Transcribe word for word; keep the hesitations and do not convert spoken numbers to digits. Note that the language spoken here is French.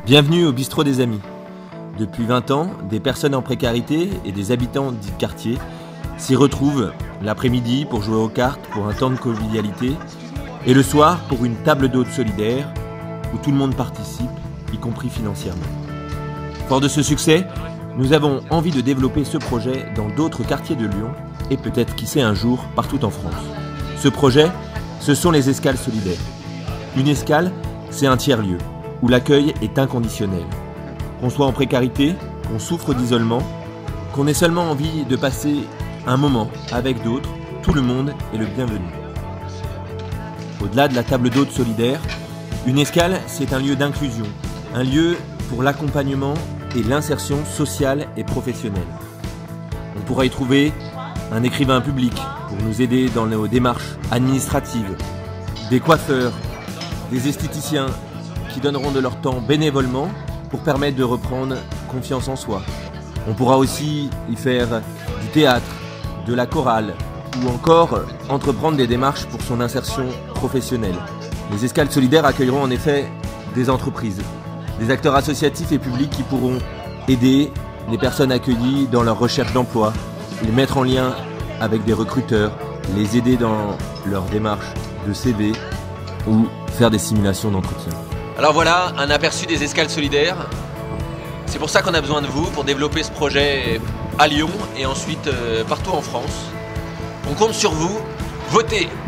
Bienvenue au Bistrot des Amis. Depuis vingt ans, des personnes en précarité et des habitants du quartier s'y retrouvent l'après-midi pour jouer aux cartes pour un temps de convivialité et le soir pour une table d'hôtes solidaire où tout le monde participe, y compris financièrement. Fort de ce succès, nous avons envie de développer ce projet dans d'autres quartiers de Lyon et peut-être, qui sait, un jour partout en France. Ce projet, ce sont les escales solidaires. Une escale, c'est un tiers-lieu où l'accueil est inconditionnel. Qu'on soit en précarité, qu'on souffre d'isolement, qu'on ait seulement envie de passer un moment avec d'autres, tout le monde est le bienvenu. Au-delà de la table d'hôtes solidaire, une escale, c'est un lieu d'inclusion, un lieu pour l'accompagnement et l'insertion sociale et professionnelle. On pourra y trouver un écrivain public pour nous aider dans nos démarches administratives, des coiffeurs, des esthéticiens qui donneront de leur temps bénévolement pour permettre de reprendre confiance en soi. On pourra aussi y faire du théâtre, de la chorale ou encore entreprendre des démarches pour son insertion professionnelle. Les escales solidaires accueilleront en effet des entreprises, des acteurs associatifs et publics qui pourront aider les personnes accueillies dans leur recherche d'emploi, les mettre en lien avec des recruteurs, les aider dans leur démarche de C V ou faire des simulations d'entretien. Alors voilà, un aperçu des escales solidaires. C'est pour ça qu'on a besoin de vous, pour développer ce projet à Lyon et ensuite euh, partout en France. On compte sur vous. Votez!